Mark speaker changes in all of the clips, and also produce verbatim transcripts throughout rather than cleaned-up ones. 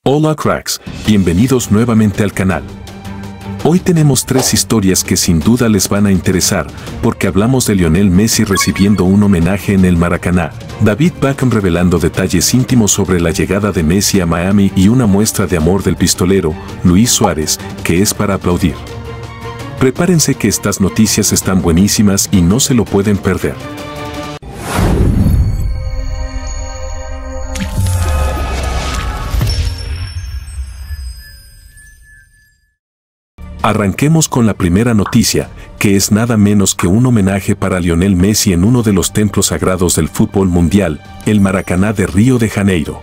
Speaker 1: Hola cracks, bienvenidos nuevamente al canal. Hoy tenemos tres historias que sin duda les van a interesar, porque hablamos de Lionel Messi recibiendo un homenaje en el Maracaná, David Beckham revelando detalles íntimos sobre la llegada de Messi a Miami y una muestra de amor del pistolero, Luis Suárez, que es para aplaudir. Prepárense que estas noticias están buenísimas y no se lo pueden perder. Arranquemos con la primera noticia, que es nada menos que un homenaje para Lionel Messi en uno de los templos sagrados del fútbol mundial, el Maracaná de Río de Janeiro.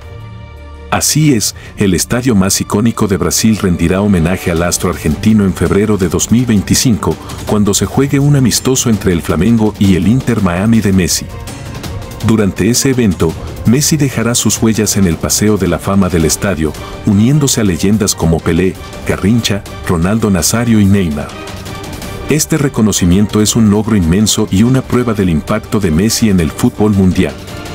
Speaker 1: Así es, el estadio más icónico de Brasil rendirá homenaje al astro argentino en febrero de dos mil veinticinco, cuando se juegue un amistoso entre el Flamengo y el Inter Miami de Messi. Durante ese evento, Messi dejará sus huellas en el Paseo de la Fama del estadio, uniéndose a leyendas como Pelé, Garrincha, Ronaldo Nazario y Neymar. Este reconocimiento es un logro inmenso y una prueba del impacto de Messi en el fútbol mundial.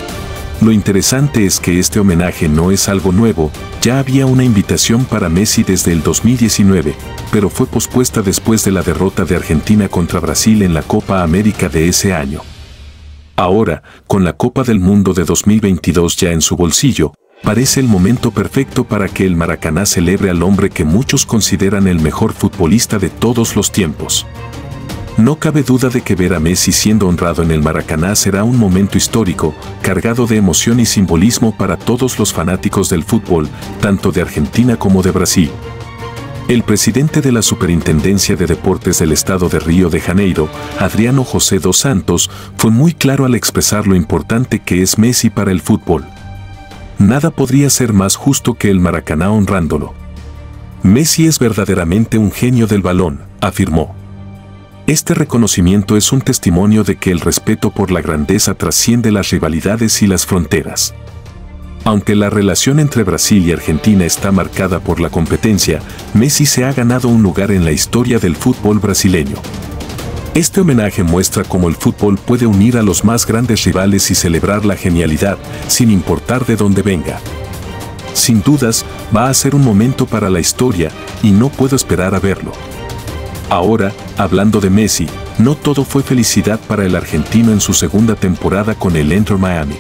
Speaker 1: Lo interesante es que este homenaje no es algo nuevo, ya había una invitación para Messi desde el dos mil diecinueve, pero fue pospuesta después de la derrota de Argentina contra Brasil en la Copa América de ese año. Ahora, con la Copa del Mundo de dos mil veintidós ya en su bolsillo, parece el momento perfecto para que el Maracaná celebre al hombre que muchos consideran el mejor futbolista de todos los tiempos. No cabe duda de que ver a Messi siendo honrado en el Maracaná será un momento histórico, cargado de emoción y simbolismo para todos los fanáticos del fútbol, tanto de Argentina como de Brasil. El presidente de la Superintendencia de Deportes del Estado de Río de Janeiro, Adriano José dos Santos, fue muy claro al expresar lo importante que es Messi para el fútbol. Nada podría ser más justo que el Maracaná honrándolo. Messi es verdaderamente un genio del balón, afirmó. Este reconocimiento es un testimonio de que el respeto por la grandeza trasciende las rivalidades y las fronteras. Aunque la relación entre Brasil y Argentina está marcada por la competencia, Messi se ha ganado un lugar en la historia del fútbol brasileño. Este homenaje muestra cómo el fútbol puede unir a los más grandes rivales y celebrar la genialidad, sin importar de dónde venga. Sin dudas, va a ser un momento para la historia, y no puedo esperar a verlo. Ahora, hablando de Messi, no todo fue felicidad para el argentino en su segunda temporada con el Inter Miami.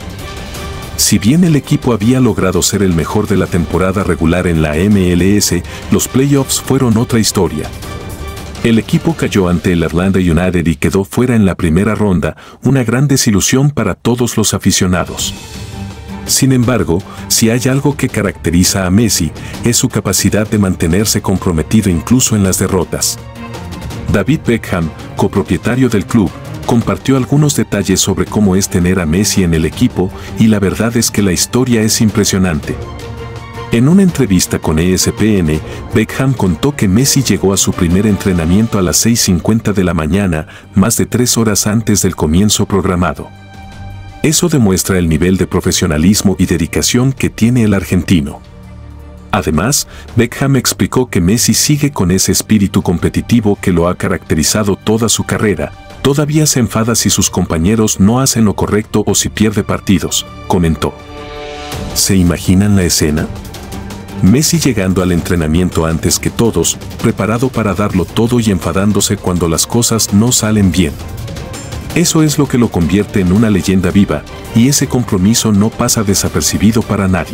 Speaker 1: Si bien el equipo había logrado ser el mejor de la temporada regular en la M L S, los playoffs fueron otra historia. El equipo cayó ante el Orlando United y quedó fuera en la primera ronda, una gran desilusión para todos los aficionados. Sin embargo, si hay algo que caracteriza a Messi, es su capacidad de mantenerse comprometido incluso en las derrotas. David Beckham, copropietario del club, compartió algunos detalles sobre cómo es tener a Messi en el equipo, y la verdad es que la historia es impresionante. En una entrevista con E S P N, Beckham contó que Messi llegó a su primer entrenamiento a las seis cincuenta de la mañana, más de tres horas antes del comienzo programado. Eso demuestra el nivel de profesionalismo y dedicación que tiene el argentino. Además, Beckham explicó que Messi sigue con ese espíritu competitivo que lo ha caracterizado toda su carrera. Todavía se enfada si sus compañeros no hacen lo correcto o si pierde partidos, comentó. ¿Se imaginan la escena? Messi llegando al entrenamiento antes que todos, preparado para darlo todo y enfadándose cuando las cosas no salen bien. Eso es lo que lo convierte en una leyenda viva, y ese compromiso no pasa desapercibido para nadie.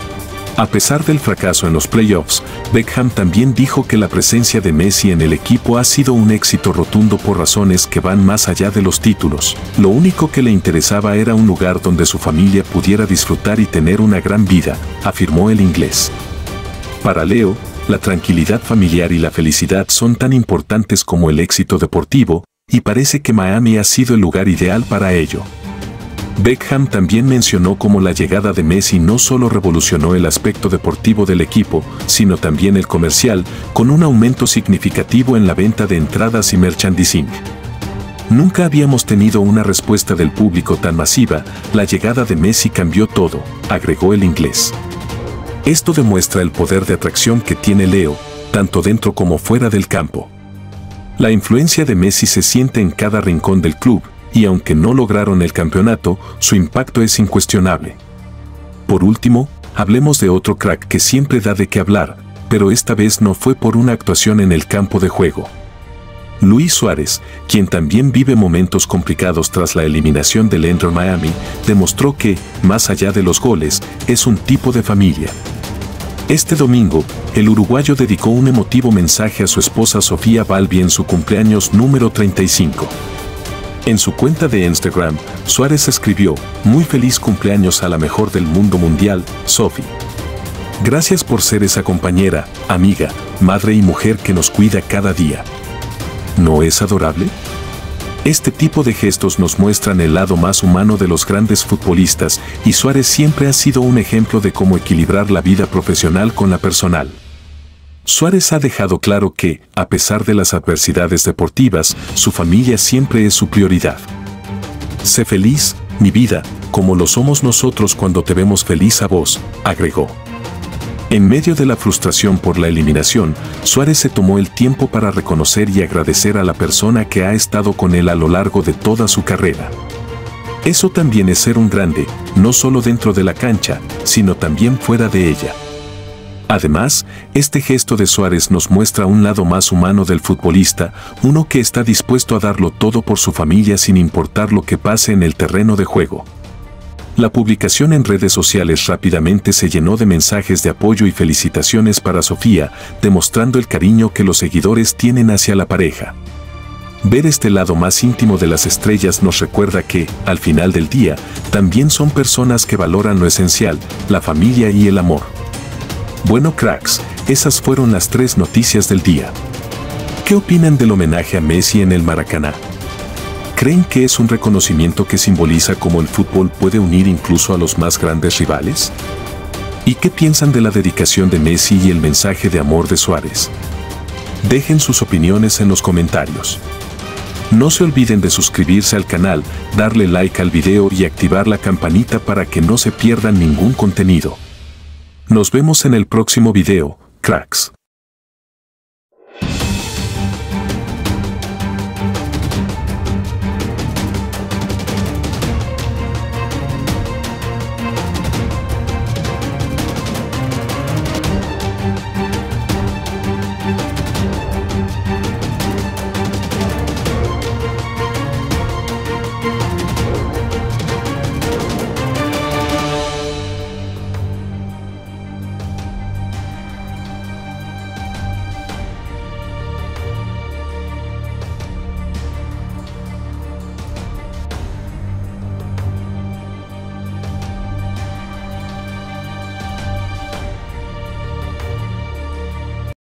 Speaker 1: A pesar del fracaso en los playoffs, Beckham también dijo que la presencia de Messi en el equipo ha sido un éxito rotundo por razones que van más allá de los títulos. Lo único que le interesaba era un lugar donde su familia pudiera disfrutar y tener una gran vida, afirmó el inglés. Para Leo, la tranquilidad familiar y la felicidad son tan importantes como el éxito deportivo, y parece que Miami ha sido el lugar ideal para ello. Beckham también mencionó cómo la llegada de Messi no solo revolucionó el aspecto deportivo del equipo, sino también el comercial, con un aumento significativo en la venta de entradas y merchandising. Nunca habíamos tenido una respuesta del público tan masiva, la llegada de Messi cambió todo, agregó el inglés. Esto demuestra el poder de atracción que tiene Leo, tanto dentro como fuera del campo. La influencia de Messi se siente en cada rincón del club, y aunque no lograron el campeonato, su impacto es incuestionable. Por último, hablemos de otro crack que siempre da de qué hablar, pero esta vez no fue por una actuación en el campo de juego. Luis Suárez, quien también vive momentos complicados tras la eliminación del Inter Miami, demostró que, más allá de los goles, es un tipo de familia. Este domingo, el uruguayo dedicó un emotivo mensaje a su esposa Sofía Balbi en su cumpleaños número treinta y cinco. En su cuenta de Instagram, Suárez escribió: "Muy feliz cumpleaños a la mejor del mundo mundial, Sofi. Gracias por ser esa compañera, amiga, madre y mujer que nos cuida cada día". ¿No es adorable? Este tipo de gestos nos muestran el lado más humano de los grandes futbolistas, y Suárez siempre ha sido un ejemplo de cómo equilibrar la vida profesional con la personal. Suárez ha dejado claro que, a pesar de las adversidades deportivas, su familia siempre es su prioridad. "Sé feliz, mi vida, como lo somos nosotros cuando te vemos feliz a vos", agregó. En medio de la frustración por la eliminación, Suárez se tomó el tiempo para reconocer y agradecer a la persona que ha estado con él a lo largo de toda su carrera. Eso también es ser un grande, no solo dentro de la cancha, sino también fuera de ella. Además, este gesto de Suárez nos muestra un lado más humano del futbolista, uno que está dispuesto a darlo todo por su familia sin importar lo que pase en el terreno de juego. La publicación en redes sociales rápidamente se llenó de mensajes de apoyo y felicitaciones para Sofía, demostrando el cariño que los seguidores tienen hacia la pareja. Ver este lado más íntimo de las estrellas nos recuerda que, al final del día, también son personas que valoran lo esencial, la familia y el amor. Bueno, cracks, esas fueron las tres noticias del día. ¿Qué opinan del homenaje a Messi en el Maracaná? ¿Creen que es un reconocimiento que simboliza cómo el fútbol puede unir incluso a los más grandes rivales? ¿Y qué piensan de la dedicación de Messi y el mensaje de amor de Suárez? Dejen sus opiniones en los comentarios. No se olviden de suscribirse al canal, darle like al video y activar la campanita para que no se pierdan ningún contenido. Nos vemos en el próximo video, cracks.